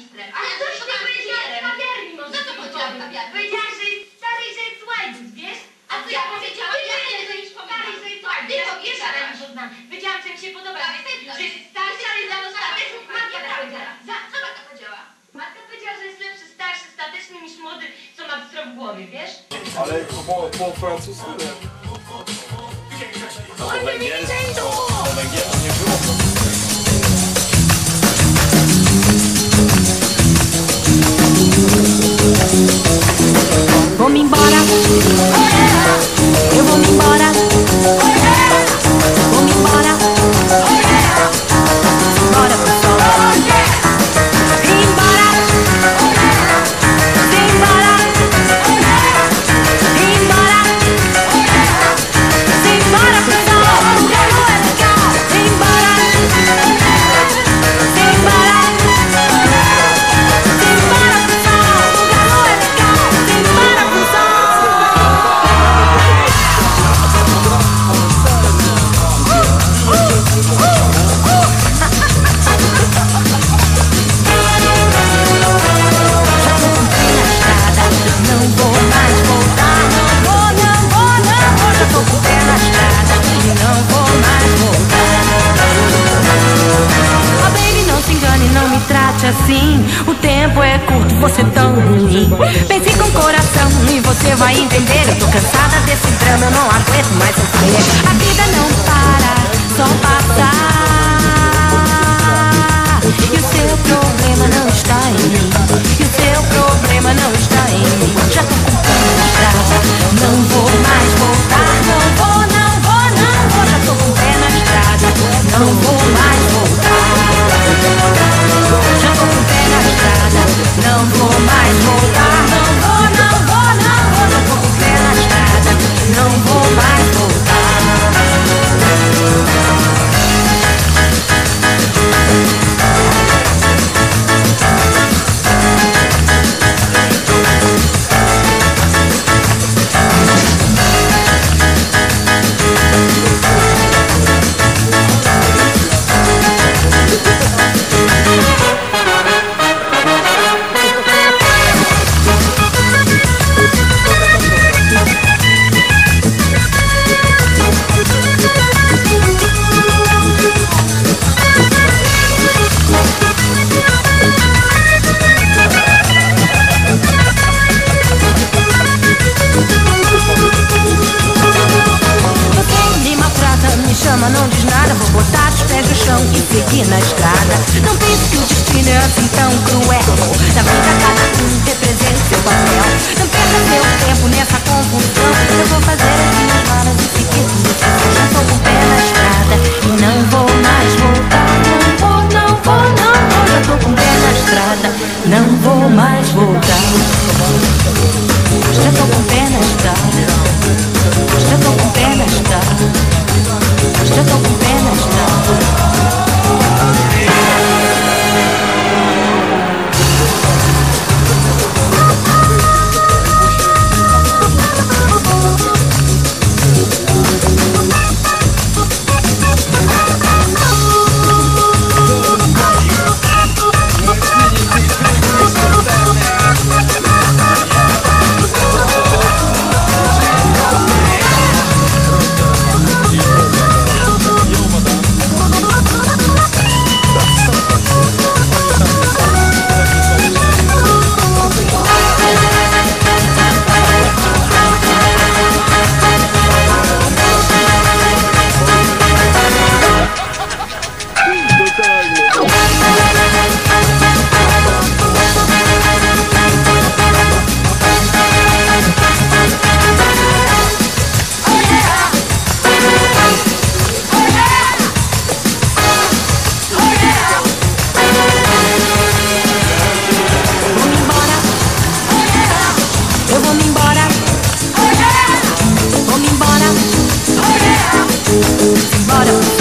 magistrem. Ale to już nie powiedziałaś kawiarni może. Co to powiedziałam kawiarni? Powiedziałaś, że jest stary i że jest łajbut, wiesz? A co ja powiedziałam? Ja nie że nic jest powiedziałam. stary i że jest łajbut. Ty Ja powiedziałaś. pierwsza raz go znam. Powiedziałam, że jak się podoba, Tak, że pewno. jest starszy, ale za to stateczny. Matka Ja powiedziała. Co matka powiedziała? Matka powiedziała, że jest lepszy, starszy, stateczny niż młody, co ma bystro w głowie, wiesz? Ale po francusku nie. Po węgiersku nie było. Vou-me embora, eu vou-me embora, vou-me embora, embora pro sol. Embora, embora, embora, embora pro sol. Embora, embora, embora pro sol. O galo é legal. Embora pro sol. Não vou mais voltar, não vou, não vou, não vou. Já tô com o pé na estrada e não vou mais voltar. Oh baby, não se engane, não me trate assim. O tempo é curto, você tão ruim. Pense com o coração e você vai entender. Eu tô cansada desse drama, eu não aguento mais sofrer. A vida não para, só passar. E o seu problema não está em mim. E o seu problema não está em mim. Já tô com o pé na estrada, não vou mais voltar. Não vou, não vou, não vou. Já tô com o pé na estrada, não vou mais voltar. Já tô com o pé na estrada, não vou mais voltar. Não vou, não vou, não vou. Já tô com o pé na estrada, não vou mais voltar. Você me maltrata, me chama, não diz nada. Vou botar os pés no chão e seguir na estrada. Não pense que o destino é assim tão cruel. Na vida cada um representa seu papel. Não perca seu tempo nessa confusão. Eu vou fazer as minhas malas e seguir com decisão. Já tô com o pé na estrada e não vou mais voltar. Não vou, não vou, não vou. Já tô com o pé na estrada, não vou mais voltar. Já tô com o pé na estrada. Já tô com o pé na estrada. Já tô com o pé na estrada. Bora.